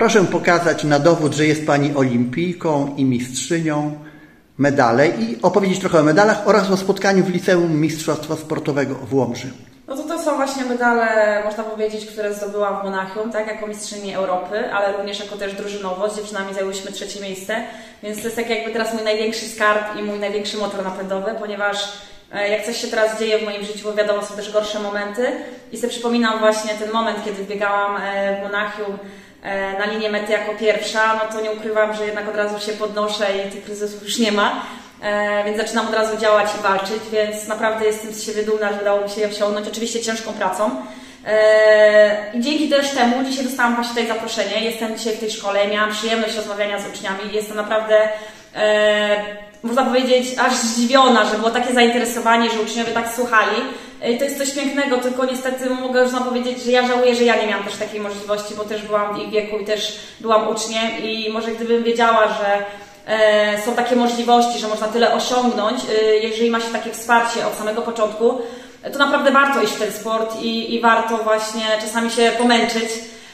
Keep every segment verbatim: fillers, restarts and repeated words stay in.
Proszę pokazać na dowód, że jest Pani olimpijką i mistrzynią medale i opowiedzieć trochę o medalach oraz o spotkaniu w Liceum Mistrzostwa Sportowego w Łomży. No to to są właśnie medale, można powiedzieć, które zdobyłam w Monachium, tak, jako mistrzyni Europy, ale również jako też drużynowo. Z dziewczynami zajęłyśmy trzecie miejsce, więc to jest tak jakby teraz mój największy skarb i mój największy motor napędowy, ponieważ jak coś się teraz dzieje w moim życiu, bo wiadomo, są też gorsze momenty i sobie przypominam właśnie ten moment, kiedy biegałam w Monachium na linię mety jako pierwsza, no to nie ukrywam, że jednak od razu się podnoszę i tych kryzysów już nie ma. E, więc zaczynam od razu działać i walczyć, więc naprawdę jestem z siebie dumna, że udało mi się je osiągnąć, oczywiście ciężką pracą. E, I dzięki też temu dzisiaj dostałam właśnie tutaj zaproszenie, jestem dzisiaj w tej szkole, miałam przyjemność rozmawiania z uczniami, jestem naprawdę, e, można powiedzieć, aż zdziwiona, że było takie zainteresowanie, że uczniowie tak słuchali. I to jest coś pięknego, tylko niestety mogę już powiedzieć, że ja żałuję, że ja nie miałam też takiej możliwości, bo też byłam w ich wieku i też byłam uczniem i może gdybym wiedziała, że e, są takie możliwości, że można tyle osiągnąć, e, jeżeli ma się takie wsparcie od samego początku, to naprawdę warto iść w ten sport i, i warto właśnie czasami się pomęczyć.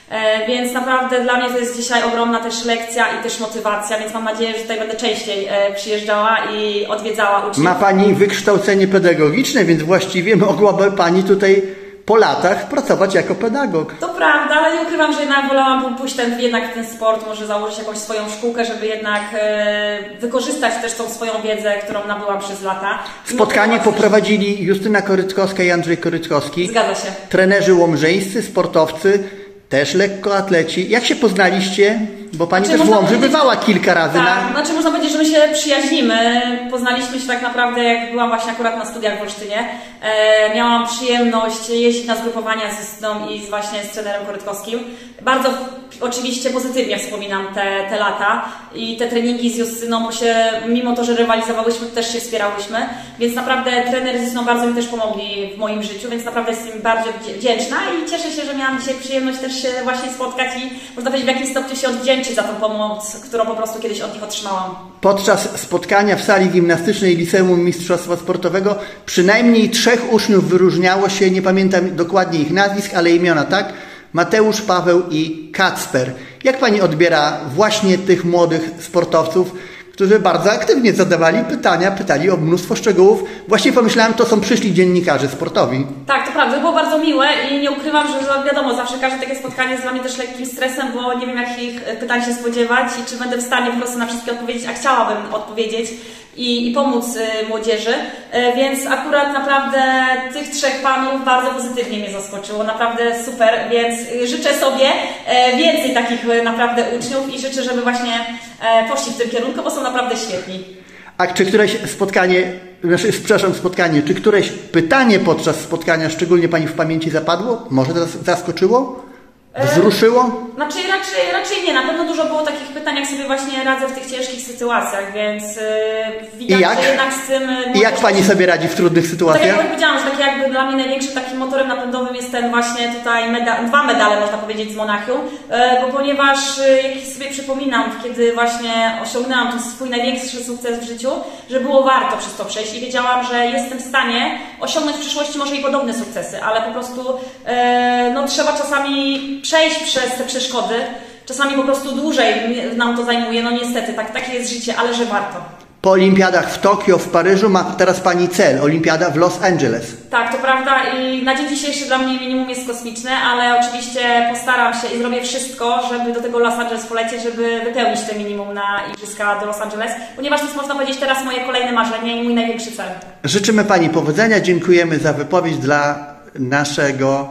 E, więc naprawdę dla mnie to jest dzisiaj ogromna też lekcja i też motywacja, więc mam nadzieję, że tutaj będę częściej e, przyjeżdżała i odwiedzała uczniów. Ma Pani wykształcenie pedagogiczne, więc właściwie mogłaby Pani tutaj po latach pracować jako pedagog. To prawda, ale nie ukrywam, że jednak wolałam pójść ten, jednak w ten sport, może założyć jakąś swoją szkółkę, żeby jednak e, wykorzystać też tą swoją wiedzę, którą nabyłam przez lata. Spotkanie poprowadzili Justyna Korytkowska i Andrzej Korytkowski. Zgadza się. Trenerzy łomżyńscy, sportowcy, też lekkoatleci. Jak się poznaliście? Bo Pani znaczy, też w Łomży bywała kilka razy. Tak, na... znaczy można powiedzieć, że my się przyjaźnimy. Poznaliśmy się tak naprawdę, jak byłam właśnie akurat na studiach w Olsztynie. E, miałam przyjemność jeździć na zgrupowania z Justyną i z, właśnie z trenerem Korytkowskim. Bardzo oczywiście pozytywnie wspominam te, te lata i te treningi z Justyną, bo się, mimo to, że rywalizowałyśmy, to też się wspierałyśmy. Więc naprawdę trener z Justyną bardzo mi też pomogli w moim życiu, więc naprawdę jestem bardzo wdzięczna i cieszę się, że miałam dzisiaj przyjemność też się właśnie spotkać i można powiedzieć, w jakim stopniu się odwdzięczyć za tą pomoc, którą po prostu kiedyś od nich otrzymałam. Podczas spotkania w sali gimnastycznej Liceum Mistrzostwa Sportowego przynajmniej trzech uczniów wyróżniało się, nie pamiętam dokładnie ich nazwisk, ale imiona, tak? Mateusz, Paweł i Kacper. Jak Pani odbiera właśnie tych młodych sportowców, którzy bardzo aktywnie zadawali pytania, pytali o mnóstwo szczegółów. Właśnie pomyślałem, to są przyszli dziennikarze sportowi. Tak, to prawda, było bardzo miłe i nie ukrywam, że wiadomo, zawsze każde takie spotkanie jest dla mnie też lekkim stresem, bo nie wiem, jakich pytań się spodziewać i czy będę w stanie po prostu na wszystkie odpowiedzieć, a chciałabym odpowiedzieć i, i pomóc y, młodzieży, y, więc akurat naprawdę tych trzech panów bardzo pozytywnie mnie zaskoczyło, naprawdę super, więc y, życzę sobie y, więcej takich y, naprawdę uczniów i życzę, żeby właśnie y, poszli w tym kierunku, bo są naprawdę świetni. A czy któreś spotkanie, znaczy, przepraszam, spotkanie, czy któreś pytanie podczas spotkania szczególnie Pani w pamięci zapadło? Może zaskoczyło? Wzruszyło? Znaczy raczej, raczej nie. Na pewno dużo było takich pytań, jak sobie właśnie radzę w tych ciężkich sytuacjach, więc yy, widać, I jak? że jednak z tym... I jak Pani sobie radzi w trudnych sytuacjach? Tak jak powiedziałam, że tak jakby dla mnie największym takim motorem napędowym jest ten właśnie tutaj meda dwa medale, można powiedzieć, z Monachium, yy, bo ponieważ yy, jak sobie przypominam, kiedy właśnie osiągnęłam ten swój największy sukces w życiu, że było warto przez to przejść i wiedziałam, że jestem w stanie osiągnąć w przyszłości może i podobne sukcesy, ale po prostu yy, no, trzeba czasami przejść przez te przeszkody. Czasami po prostu dłużej nam to zajmuje, no niestety, tak, takie jest życie, ale że warto. Po olimpiadach w Tokio, w Paryżu ma teraz Pani cel, olimpiada w Los Angeles. Tak, to prawda i na dzień dzisiejszy dla mnie minimum jest kosmiczne, ale oczywiście postaram się i zrobię wszystko, żeby do tego Los Angeles polecieć, żeby wypełnić te minimum na igrzyska do Los Angeles, ponieważ to jest, można powiedzieć, teraz moje kolejne marzenie i mój największy cel. Życzymy Pani powodzenia, dziękujemy za wypowiedź dla naszego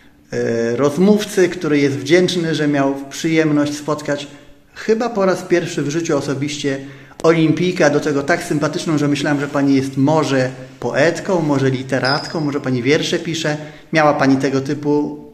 rozmówcy, który jest wdzięczny, że miał przyjemność spotkać chyba po raz pierwszy w życiu osobiście olimpijkę, do tego tak sympatyczną, że myślałem, że Pani jest może poetką, może literatką, może Pani wiersze pisze. Miała Pani tego typu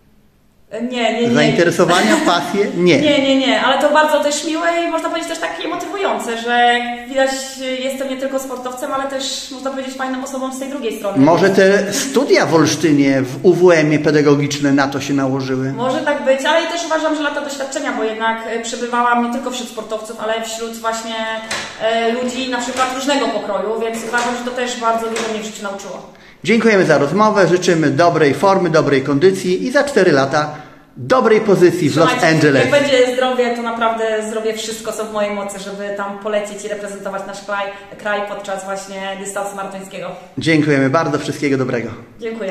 Nie, nie, nie. zainteresowania, pasje? Nie. Nie, nie, nie, ale to bardzo też miłe i można powiedzieć też takie motywujące, że jak widać jestem nie tylko sportowcem, ale też można powiedzieć fajną osobą z tej drugiej strony. Może te studia w Olsztynie, w U W M-ie pedagogiczne na to się nałożyły? Może tak być, ale też uważam, że lata doświadczenia, bo jednak przebywałam nie tylko wśród sportowców, ale wśród właśnie e, ludzi na przykład różnego pokroju, więc uważam, że to też bardzo dużo mnie w życiu nauczyło. Dziękujemy za rozmowę, życzymy dobrej formy, dobrej kondycji i za cztery lata dobrej pozycji w Los Trzymajcie, Angeles. Jak będzie zdrowie, to naprawdę zrobię wszystko, co w mojej mocy, żeby tam polecieć i reprezentować nasz kraj, kraj podczas właśnie dystansu maratońskiego. Dziękujemy bardzo, wszystkiego dobrego. Dziękuję.